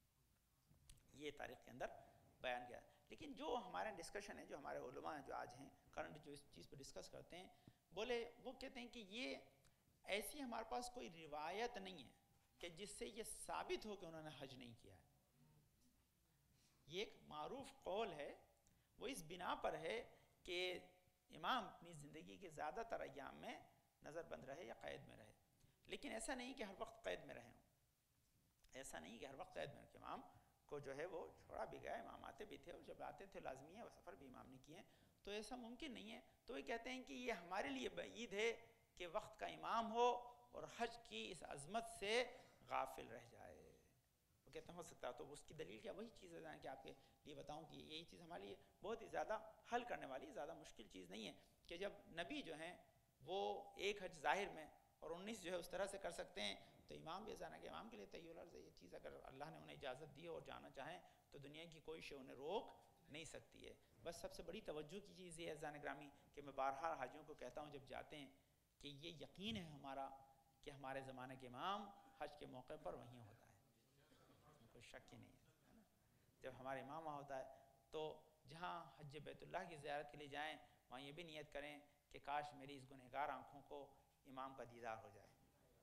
یہ تاریخ کے اندر بیان کیا ہے. لیکن جو ہمارے ڈسکشن ہے, جو ہمارے علماء ہیں جو آج ہیں کرنٹ جو اس چیز پہ ڈسکس کرتے ہیں, بولے وہ کہتے ہیں کہ یہ ایسی ہمارے پاس کوئی روایت نہیں ہے کہ جس سے یہ ثابت ہو کہ انہوں نے حج نہیں کیا ہے. یہ ایک معروف قول ہے، وہ اس بنا پر ہے کہ امام اپنی زندگی کے زیادہ تر ایام میں نظر بند رہے یا قید میں رہے، لیکن ایسا نہیں کہ ہر وقت قید میں رہے ہوں، ایسا نہیں کہ ہر وقت قید میں رہے. امام کو جو ہے وہ چھوڑا بھی گیا، امام آتے بھی تھے، اور جب آتے تھے لازمی ہے، وہ سفر بھی امام نے کیے ہیں، تو ایسا ممکن نہیں ہے. تو یہ کہتے ہیں کہ یہ ہمارے لیے بعید ہے کہ وقت کا امام ہو اور حج کی اس عظمت سے غافل رہ جائے. وہ کہتے ہیں ہو سکتا ہے، تو اس کی دلیل کیا؟ وہی چیز ہے کہ آپ کے لیے بتاؤں کہ یہی چیز ہمارے لیے بہت ہی زیادہ حل کرنے والی، زیادہ مشکل چیز نہیں ہے کہ جب نبی جو ہیں وہ ایک حج ظاہر میں اور انیس جو ہے اس طرح سے کر سکتے ہیں، تو امام بھی ایسا نہ کہ امام کے لیے طی العرض ہے یہ چیز. اگر اللہ نے انہیں اجازت دی اور جانا چاہیں تو دنیا کی کوئی شے انہیں روک نہیں سکتی ہے. بس سب سے بڑی توجہ کی چیز یہ ہے عزیزان گرامی کہ میں بارہا حاجیوں کو کہتا ہوں جب جاتے ہیں کہ یہ یقین ہے ہمارا کہ ہمارے زمانے کے امام حج کے موقع پر وہیں ہوتا ہے، کوئی شک ہی نہیں ہے. جب ہمارے امام وہاں ہوتا ہے تو جہاں حج بیت اللہ کی زیارت کے لیے جائیں وہاں یہ بھی نیت کریں کہ کاش میری اس گنہگار آنکھوں کو امام کا دیدار ہو جائے.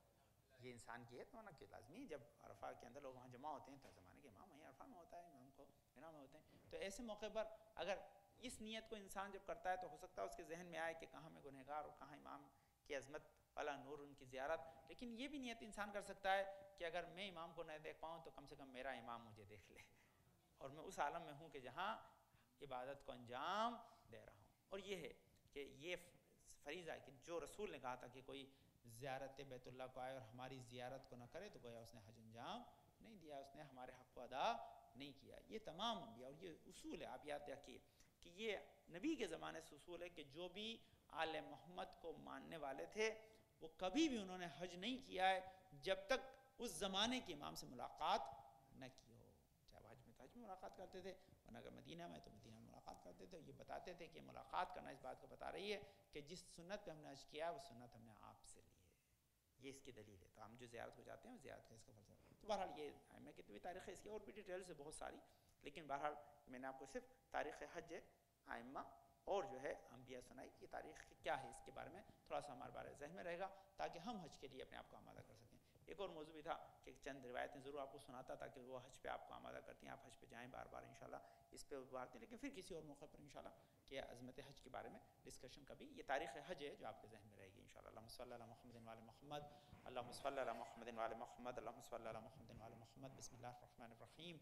یہ انسان کی ہے تو نا کہ لازمی جب عرفہ کے اندر لوگ وہاں جمع ہوتے ہیں تو زمانے کے امام وہیں عرفہ میں ہوتا ہے، امام کو مینا میں ہوتے ہیں. تو ایسے موقع پر اگر اس نیت کو انسان جب کرتا ہے تو ہو سکتا ہے اس کے ذہن میں آئے کہ کہاں میں گنہگار اور کہاں امام کی عظمت والا نور ان کی زیارت. لیکن یہ بھی نیت انسان کر سکتا ہے کہ اگر میں امام کو نہ دیکھ پاؤں تو کم سے کم میرا امام مجھے دیکھ لے اور میں اس عالم میں ہوں کہ جہاں عبادت کو انجام دے رہا ہوں. اور یہ ہے کہ یہ فریضہ ہے کہ جو رسول نے کہا تھا کہ کوئی زیارت بیت اللہ کو آئے اور ہماری زیارت کو نہ کرے تو گویا اس نے حج انجام نہیں دیا، اس نے ہمارے حق کو ادا نہیں کیا. یہ تمام انبیاء اور یہ اصول ہے، آپ یاد رکھیے کہ یہ نبی کے زمانے سے اصول ہے کہ جو بھی آل محمد کو ماننے والے تھے وہ کبھی بھی انہوں نے حج نہیں کیا ہے جب تک اس زمانے کے امام سے ملاقات نہ کی ہو. چاہے وہ حج میں تو حج میں ملاقات کرتے تھے، ورنہ اگر مدینہ میں تو مدینہ میں ملاقات کرتے تھے. یہ بتاتے تھے کہ ملاقات کرنا اس بات کو بتا رہی ہے کہ جس سنت پہ ہم نے حج کیا وہ سنت ہم نے آپ سے لی ہے. یہ اس کی دلیل ہے. تو ہم جو زیارت کو جاتے ہیں وہ زیارت کا اس کا فلسفہ. تو بہرحال یہ میں کتنی تاریخ ہے اس کی اور بھی ڈیٹیلز ہے بہت ساری، لیکن بہرحال میں نے آپ کو صرف تاریخ حج ائمہ اور جو ہے انبیاء سنائی. یہ تاریخ کیا ہے اس کے بارے میں تھوڑا سا ہمارے بارے ذہن میں رہے گا تاکہ ہم حج کے لیے اپنے آپ کو آمادہ کر سکیں. ایک اور موضوع بھی تھا کہ چند روایتیں ضرور آپ کو سناتا تاکہ وہ حج پہ آپ کو آمادہ کرتی ہیں، آپ حج پہ جائیں بار بار انشاءاللہ اس پہ بات نہیں، لیکن پھر کسی اور موقع پر انشاءاللہ کہ عظمت حج کے بارے میں ڈسکشن کبھی. یہ تاریخ حج ہے جو آپ کے ذہن میں رہے گی انشاءاللہ. اللہم صلی علی محمد و علی محمد، اللہم صلی علی محمد و علی محمد، اللہم صلی علی محمد و علی محمد. بسم اللہ الرحمن الرحیم.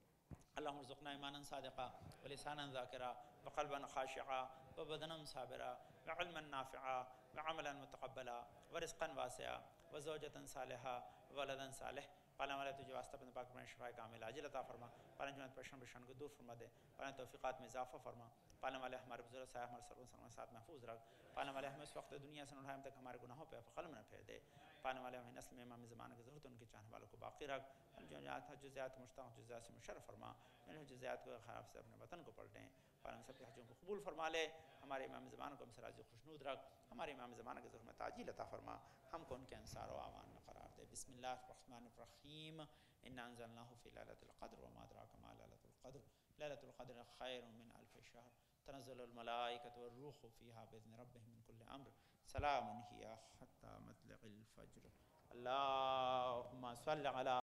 اللہم ارزقنا ایمانا صادقا ولسانا ذاکرا وقلبا خاشعا وبدنا صابرا وعلما نافعا وعملا متقبلا ورزقا واسعا وزوجة صالحا وولدا صالح. پالنے والے تجھے واسطہ اپنے پاک میں شفاء کامل عاجل عطا فرما. پالنے جنت پریشان پریشان کو دور فرما دے. پالنے توفیقات میں اضافہ فرما. پالنے والے ہمارے بزرگ صاحب ہمارے سرور سلامت ساتھ محفوظ رکھ. پالنے والے ہمیں اس وقت دنیا سے اٹھائے تک ہمارے گناہوں پہ قلم نہ پھیر دے. پالنے والے ہمیں نسل میں امام زمانہ کی ضرورت ان کے چاہنے والوں کو باقی رکھ. جو جات جزیات مشتاق جزیات سے مشرف فرما. ان جزیات کو خراب سے اپنے وطن کو پلٹیں. پالنے سب کے حجوں کو قبول فرما لے. ہمارے امام زمانہ کو ہم سے راضی خوشنود رکھ. ہمارے امام زمانہ کے ظہور میں تعجیل عطا فرما. ہم کو ان کے انصار و اعوان میں قرار دے. بسم اللہ الرحمن الرحیم. انا انزلناه في ليلة القدر وما ادراك ما ليلة القدر. ليلة القدر خير من الف شهر. تنزل الملائكة والروح فيها بإذن ربهم من كل امر. سلام هي حتى مطلع الفجر. اللهم صل على